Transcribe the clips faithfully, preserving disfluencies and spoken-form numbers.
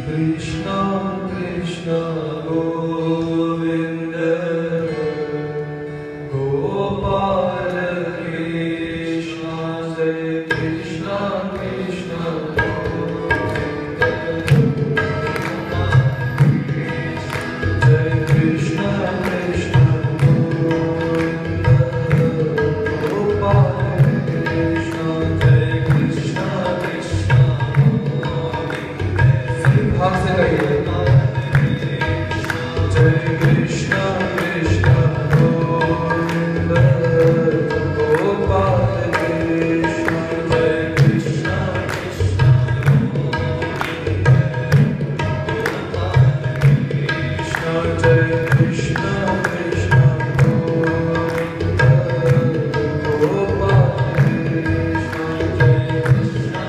Krishna Krishna Govinda Gopal Krishna Jai Krishna Krishna Govinda Jai Krishna Krishna Govinda Gopal Krishna Jai Krishna Krishna भाव से कहिए जय कृष्णा कृष्णा गोविंद गोपाल कृष्ण जय कृष्णा कृष्णा गोविंद जय कृष्णा कृष्णा गोविंद गोपाल कृष्ण जय कृष्णा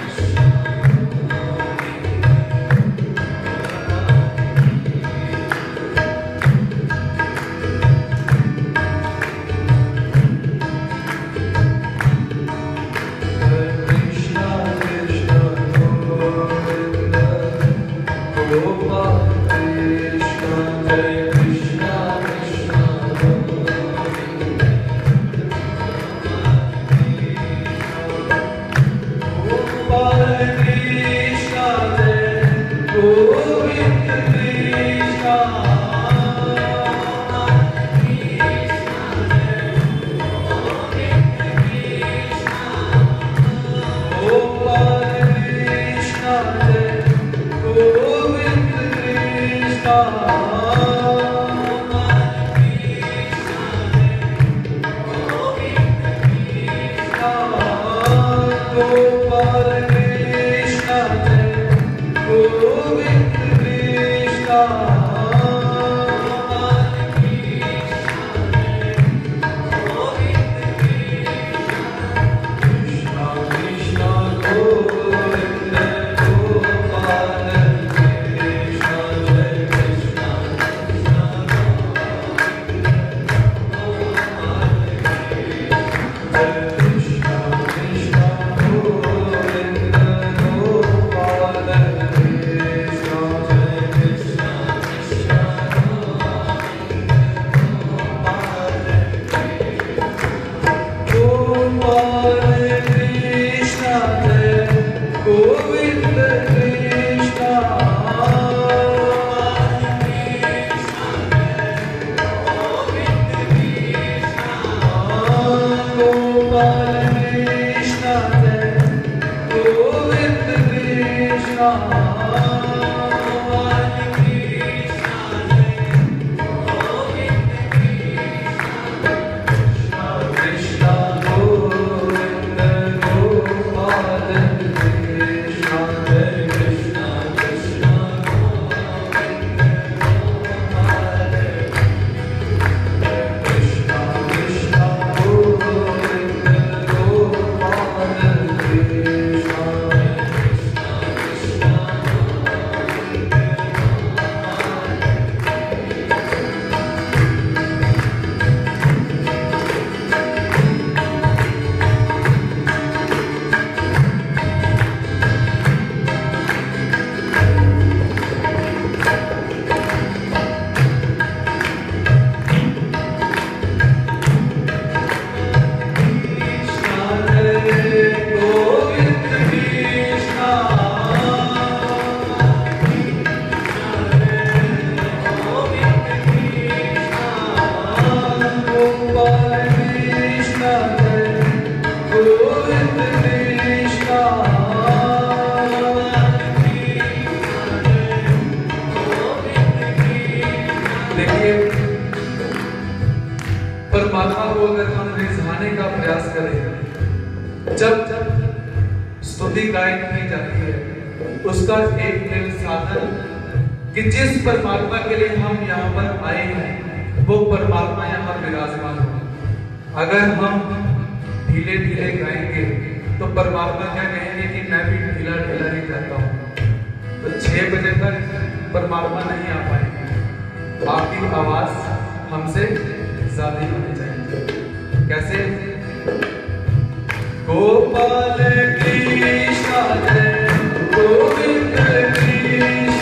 परमात्मा को अगर हम रिझाने का प्रयास करें, जब स्तुति गायन की जाती है, उसका एक साधन कि जिस परमात्मा के लिए हम यहाँ पर आए हैं, वो परमात्मा यहाँ विराजमान हो। अगर हम ढीले ढीले गाएंगे तो परमात्मा क्या कहेंगे कि मैं भी ढीला ढीला ही जाता हूँ। तो छह बजे तक परमात्मा नहीं आ पाएंगे। आपकी आवाज हमसे ज्यादा होनी चाहिए। कैसे? गोपाल कृष्ण जय गोविंद कृष्ण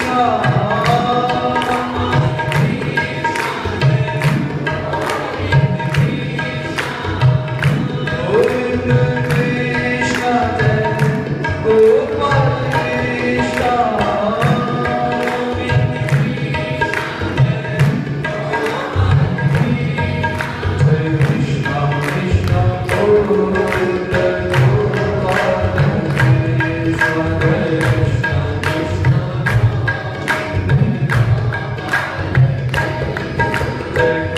है।